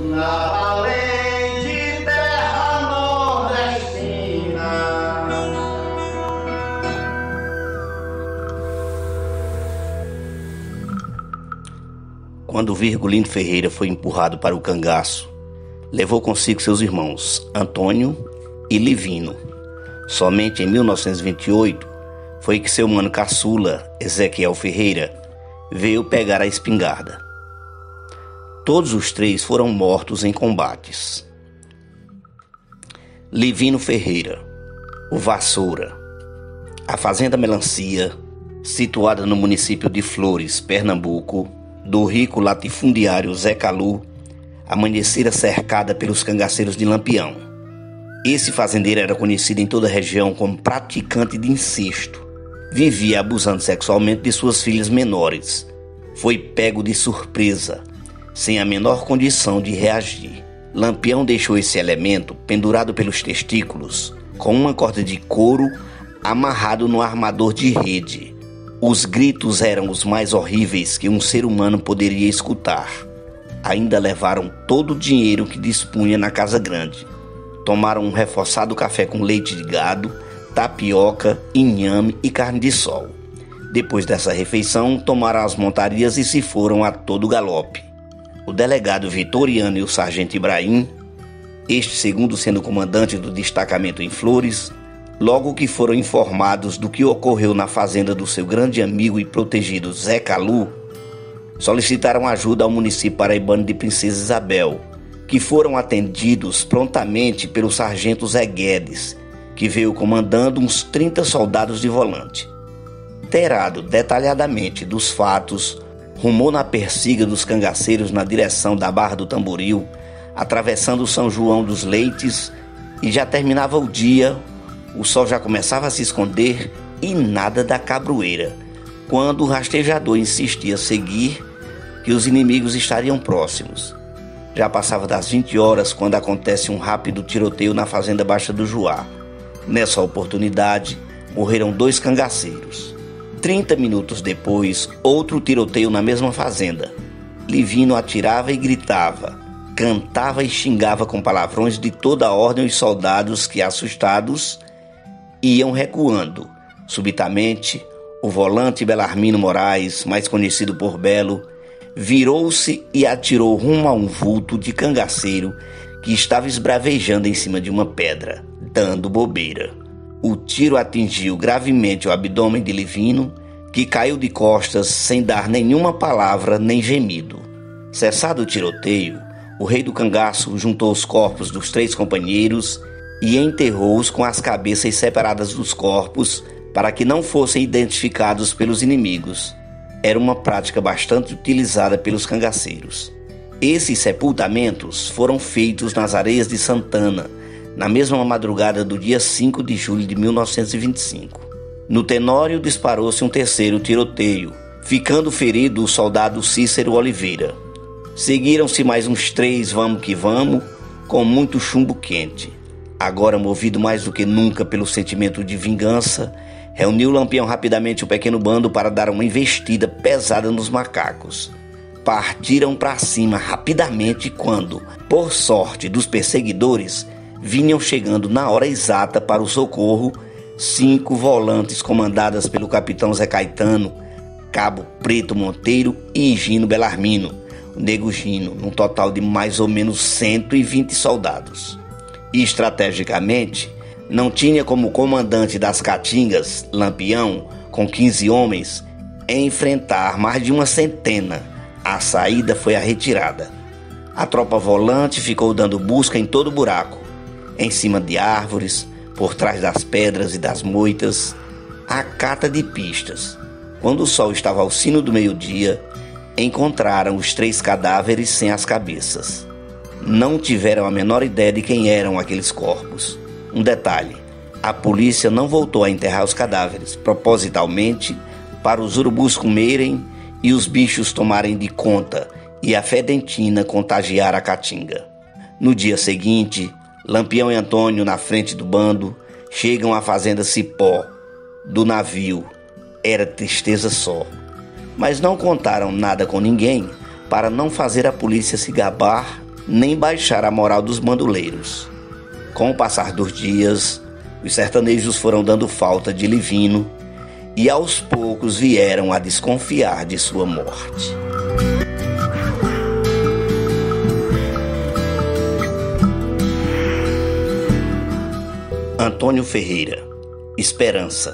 na valente terra nordestina. Quando Virgulino Ferreira foi empurrado para o cangaço, levou consigo seus irmãos Antônio e Livino. Somente em 1928 foi que seu mano caçula, Ezequiel Ferreira, veio pegar a espingarda. Todos os três foram mortos em combates. Livino Ferreira, o Vassoura. A fazenda Melancia, situada no município de Flores, Pernambuco, do rico latifundiário Zé Calu, amanhecera cercada pelos cangaceiros de Lampião. Esse fazendeiro era conhecido em toda a região como praticante de incesto. Vivia abusando sexualmente de suas filhas menores. Foi pego de surpresa, sem a menor condição de reagir. Lampião deixou esse elemento pendurado pelos testículos, com uma corda de couro amarrado no armador de rede. Os gritos eram os mais horríveis que um ser humano poderia escutar. Ainda levaram todo o dinheiro que dispunha na casa grande. Tomaram um reforçado café com leite de gado, tapioca, inhame e carne de sol. Depois dessa refeição, tomaram as montarias e se foram a todo galope. O delegado Vitoriano e o sargento Ibrahim, este segundo sendo comandante do destacamento em Flores, logo que foram informados do que ocorreu na fazenda do seu grande amigo e protegido Zé Calu, solicitaram ajuda ao município paraibano de Princesa Isabel, que foram atendidos prontamente pelo sargento Zé Guedes, que veio comandando uns 30 soldados de volante. Inteirado detalhadamente dos fatos, rumou na persiga dos cangaceiros na direção da Barra do Tamboril, atravessando São João dos Leites, e já terminava o dia, o sol já começava a se esconder e nada da cabroeira, quando o rastejador insistia seguir, que os inimigos estariam próximos. Já passava das 20 horas quando acontece um rápido tiroteio na fazenda Baixa do Juá. Nessa oportunidade, morreram 2 cangaceiros. 30 minutos depois, outro tiroteio na mesma fazenda. Livino atirava e gritava, cantava e xingava com palavrões de toda a ordem os soldados que, assustados, iam recuando. Subitamente, o volante Belarmino Moraes, mais conhecido por Belo, virou-se e atirou rumo a um vulto de cangaceiro que estava esbravejando em cima de uma pedra, dando bobeira. O tiro atingiu gravemente o abdômen de Livino, que caiu de costas sem dar nenhuma palavra nem gemido. Cessado o tiroteio, o rei do cangaço juntou os corpos dos 3 companheiros e enterrou-os com as cabeças separadas dos corpos para que não fossem identificados pelos inimigos. Era uma prática bastante utilizada pelos cangaceiros. Esses sepultamentos foram feitos nas Areias de Santana, na mesma madrugada do dia 5 de julho de 1925. No Tenório disparou-se um terceiro tiroteio, ficando ferido o soldado Cícero Oliveira. Seguiram-se mais uns 3 vamos que vamos, com muito chumbo quente. Agora, movido mais do que nunca pelo sentimento de vingança, reuniu Lampião rapidamente o pequeno bando para dar uma investida pesada nos macacos. Partiram para cima rapidamente quando, por sorte dos perseguidores, vinham chegando na hora exata para o socorro 5 volantes comandadas pelo capitão Zé Caetano, Cabo Preto Monteiro e Gino Belarmino, o Nego Gino, num total de mais ou menos 120 soldados. E estrategicamente, não tinha como comandante das Caatingas, Lampião, com 15 homens, enfrentar mais de uma centena. A saída foi a retirada. A tropa volante ficou dando busca em todo buraco, em cima de árvores, por trás das pedras e das moitas, a cata de pistas. Quando o sol estava ao sino do meio-dia, encontraram os 3 cadáveres sem as cabeças. Não tiveram a menor ideia de quem eram aqueles corpos. Um detalhe: a polícia não voltou a enterrar os cadáveres, propositalmente, para os urubus comerem e os bichos tomarem de conta e a fedentina contagiar a caatinga. No dia seguinte, Lampião e Antônio, na frente do bando, chegam à fazenda Cipó, do navio. Era tristeza só. Mas não contaram nada com ninguém para não fazer a polícia se gabar nem baixar a moral dos bandoleiros. Com o passar dos dias, os sertanejos foram dando falta de Livino e aos poucos vieram a desconfiar de sua morte. Antônio Ferreira, Esperança.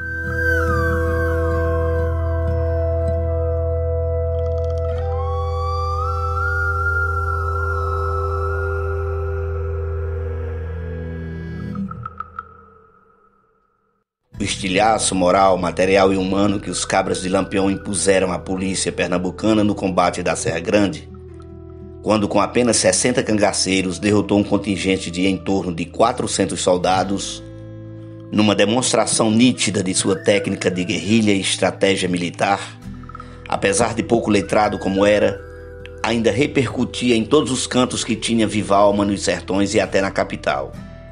O estilhaço moral, material e humano que os cabras de Lampião impuseram à polícia pernambucana no combate da Serra Grande, quando com apenas 60 cangaceiros derrotou um contingente de em torno de 400 soldados, numa demonstração nítida de sua técnica de guerrilha e estratégia militar, apesar de pouco letrado como era, ainda repercutia em todos os cantos que tinha viva alma nos sertões e até na capital.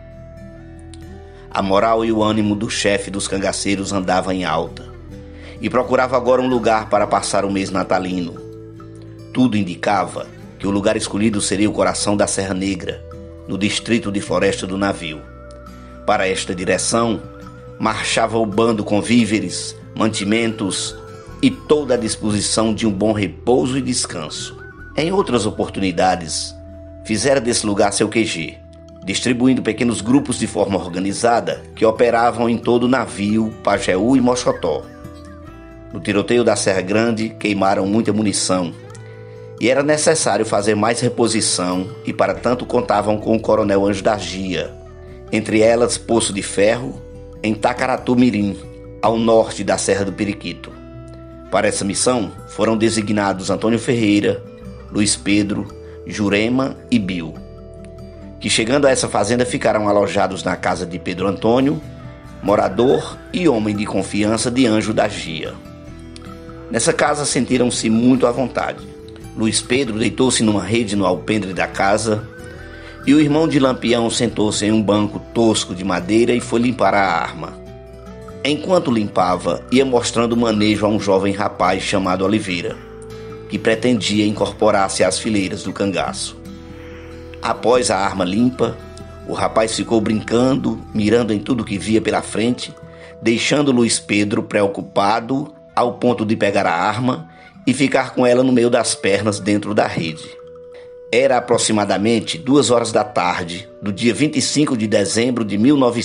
A moral e o ânimo do chefe dos cangaceiros andava em alta e procurava agora um lugar para passar o mês natalino. Tudo indicava que o lugar escolhido seria o coração da Serra Negra, no distrito de Floresta do Navio. Para esta direção, marchava o bando com víveres, mantimentos e toda a disposição de um bom repouso e descanso. Em outras oportunidades, fizera desse lugar seu QG, distribuindo pequenos grupos de forma organizada que operavam em todo o navio, Pajeú e Moxotó. No tiroteio da Serra Grande, queimaram muita munição e era necessário fazer mais reposição e para tanto contavam com o coronel Anjo da Gia, entre elas Poço de Ferro, em Tacaratu Mirim, ao norte da Serra do Periquito. Para essa missão foram designados Antônio Ferreira, Luiz Pedro, Jurema e Bill, que chegando a essa fazenda ficaram alojados na casa de Pedro Antônio, morador e homem de confiança de Anjo da Gia. Nessa casa sentiram-se muito à vontade. Luiz Pedro deitou-se numa rede no alpendre da casa e o irmão de Lampião sentou-se em um banco tosco de madeira e foi limpar a arma. Enquanto limpava, ia mostrando o manejo a um jovem rapaz chamado Oliveira, que pretendia incorporar-se às fileiras do cangaço. Após a arma limpa, o rapaz ficou brincando, mirando em tudo que via pela frente, deixando Luiz Pedro preocupado ao ponto de pegar a arma e ficar com ela no meio das pernas dentro da rede. Era aproximadamente 2 horas da tarde do dia 25 de dezembro de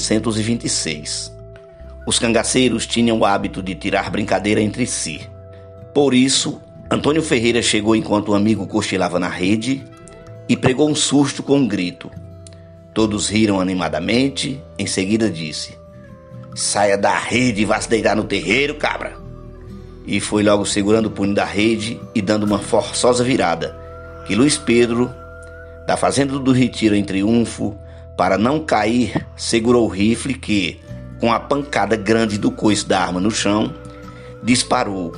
1926. Os cangaceiros tinham o hábito de tirar brincadeira entre si. Por isso, Antônio Ferreira chegou enquanto o amigo cochilava na rede e pregou um susto com um grito. Todos riram animadamente, em seguida disse: "Saia da rede e vá se deitar no terreiro, cabra!" E foi logo segurando o punho da rede e dando uma forçosa virada, que Luiz Pedro, da fazenda do Retiro em triunfo, para não cair, segurou o rifle que, com a pancada grande do coice da arma no chão, disparou.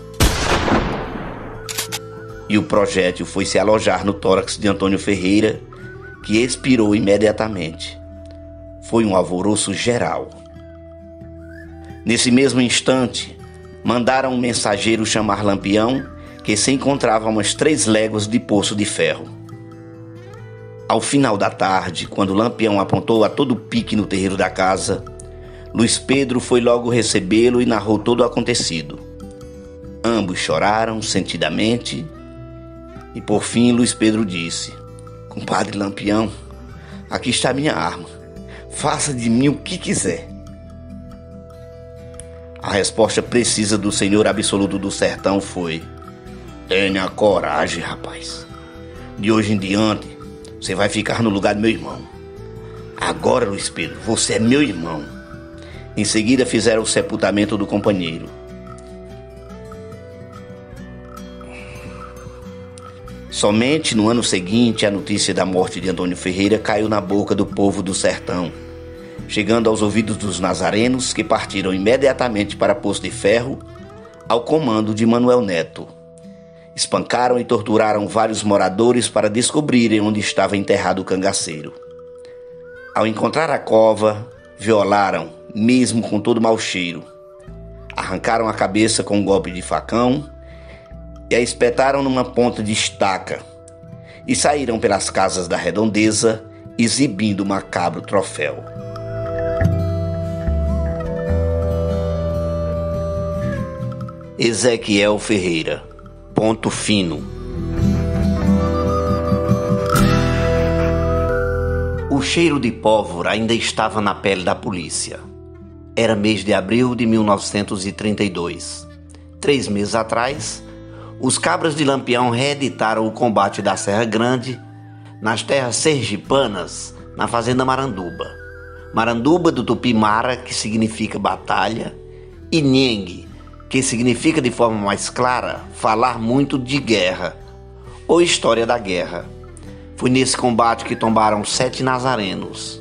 E o projétil foi se alojar no tórax de Antônio Ferreira, que expirou imediatamente. Foi um alvoroço geral. Nesse mesmo instante, mandaram um mensageiro chamar Lampião, que se encontrava a umas 3 léguas de Poço de Ferro. Ao final da tarde, quando Lampião apontou a todo pique no terreiro da casa, Luiz Pedro foi logo recebê-lo e narrou todo o acontecido. Ambos choraram sentidamente e por fim Luiz Pedro disse: "Compadre Lampião, aqui está minha arma. Faça de mim o que quiser." A resposta precisa do Senhor Absoluto do Sertão foi: "Tenha coragem, rapaz. De hoje em diante, você vai ficar no lugar do meu irmão. Agora, Luiz Pedro, você é meu irmão." Em seguida fizeram o sepultamento do companheiro. Somente no ano seguinte, a notícia da morte de Antônio Ferreira caiu na boca do povo do sertão, chegando aos ouvidos dos nazarenos, que partiram imediatamente para Poço de Ferro, ao comando de Manuel Neto. Espancaram e torturaram vários moradores para descobrirem onde estava enterrado o cangaceiro. Ao encontrar a cova, violaram, mesmo com todo mau cheiro. Arrancaram a cabeça com um golpe de facão e a espetaram numa ponta de estaca e saíram pelas casas da redondeza, exibindo o macabro troféu. Ezequiel Ferreira, ponto fino. O cheiro de pólvora ainda estava na pele da polícia. Era mês de abril de 1932. 3 meses atrás, os cabras de Lampião reeditaram o combate da Serra Grande nas terras sergipanas, na fazenda Maranduba. Maranduba do Tupi-Mara, que significa batalha, e Nhengue, que significa de forma mais clara, falar muito de guerra, ou história da guerra. Foi nesse combate que tombaram 7 nazarenos.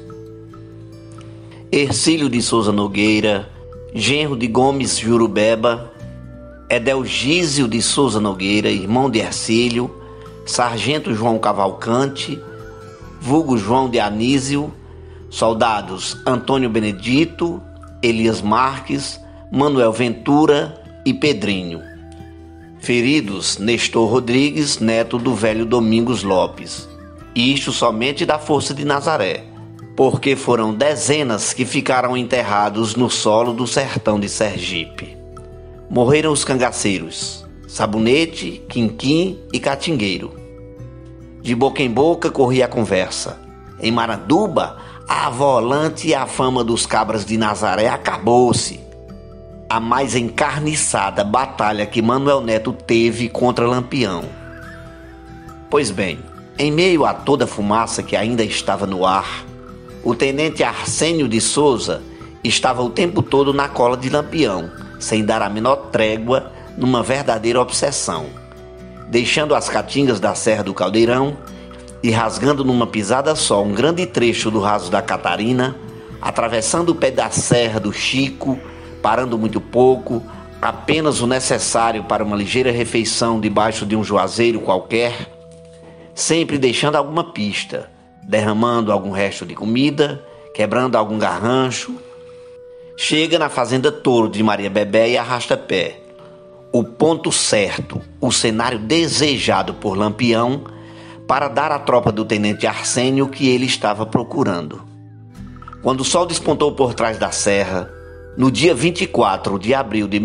Hercílio de Souza Nogueira, genro de Gomes Jurubeba, Edelgísio de Souza Nogueira, irmão de Hercílio, sargento João Cavalcante, vulgo João de Anísio, soldados Antônio Benedito, Elias Marques, Manuel Ventura e Pedrinho. Feridos, Nestor Rodrigues, neto do velho Domingos Lopes. Isto somente da Força de Nazaré, porque foram dezenas que ficaram enterrados no solo do sertão de Sergipe. Morreram os cangaceiros, Sabonete, Quinquim e Catingueiro. De boca em boca corria a conversa. Em Maranduba, a volante e a fama dos cabras de Nazaré acabou-se. A mais encarniçada batalha que Manuel Neto teve contra Lampião. Pois bem, em meio a toda a fumaça que ainda estava no ar, o tenente Arsênio de Souza estava o tempo todo na cola de Lampião, sem dar a menor trégua, numa verdadeira obsessão, deixando as caatingas da Serra do Caldeirão e rasgando numa pisada só um grande trecho do raso da Catarina, atravessando o pé da Serra do Chico, parando muito pouco, apenas o necessário para uma ligeira refeição debaixo de um juazeiro qualquer, sempre deixando alguma pista, derramando algum resto de comida, quebrando algum garrancho. Chega na fazenda Touro de Maria Bebé e arrasta pé. O ponto certo, o cenário desejado por Lampião para dar à tropa do tenente Arsênio o que ele estava procurando. Quando o sol despontou por trás da serra, no dia 24 de abril de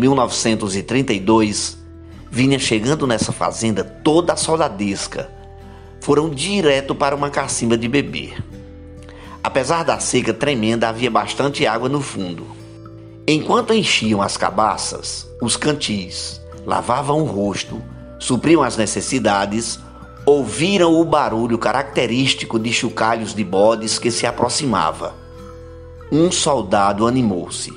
1932, vinha chegando nessa fazenda toda a soldadesca. Foram direto para uma cacimba de beber. Apesar da seca tremenda, havia bastante água no fundo. Enquanto enchiam as cabaças, os cantis, lavavam o rosto, supriam as necessidades, ouviram o barulho característico de chocalhos de bodes que se aproximava. Um soldado animou-se.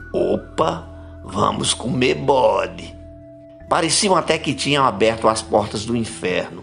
Opa, vamos comer bode. Pareciam até que tinham aberto as portas do inferno.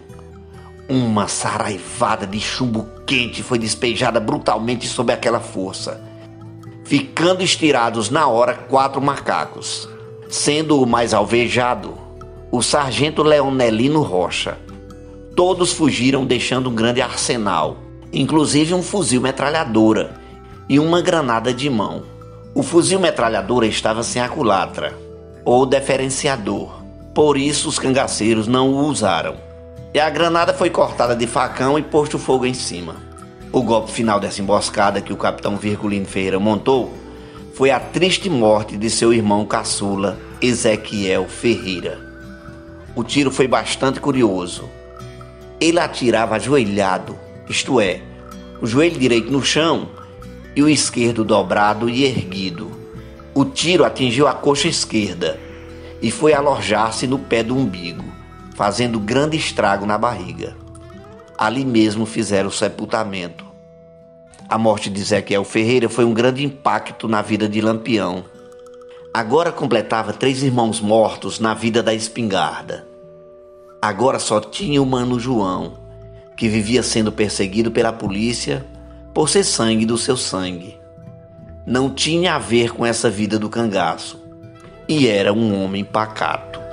Uma saraivada de chumbo quente foi despejada brutalmente sobre aquela força, ficando estirados na hora 4 macacos, sendo o mais alvejado o sargento Leonelino Rocha. Todos fugiram deixando um grande arsenal, inclusive um fuzil metralhadora e uma granada de mão. O fuzil metralhadora estava sem a culatra, ou deferenciador, por isso os cangaceiros não o usaram. E a granada foi cortada de facão e posto fogo em cima. O golpe final dessa emboscada que o capitão Virgulino Ferreira montou foi a triste morte de seu irmão caçula, Ezequiel Ferreira. O tiro foi bastante curioso. Ele atirava ajoelhado, isto é, o joelho direito no chão e o esquerdo dobrado e erguido. O tiro atingiu a coxa esquerda e foi alojar-se no pé do umbigo, fazendo grande estrago na barriga. Ali mesmo fizeram o sepultamento. A morte de Ezequiel Ferreira foi um grande impacto na vida de Lampião. Agora completava 3 irmãos mortos na vida da espingarda. Agora só tinha o mano João, que vivia sendo perseguido pela polícia por ser sangue do seu sangue. Não tinha a ver com essa vida do cangaço, e era um homem pacato.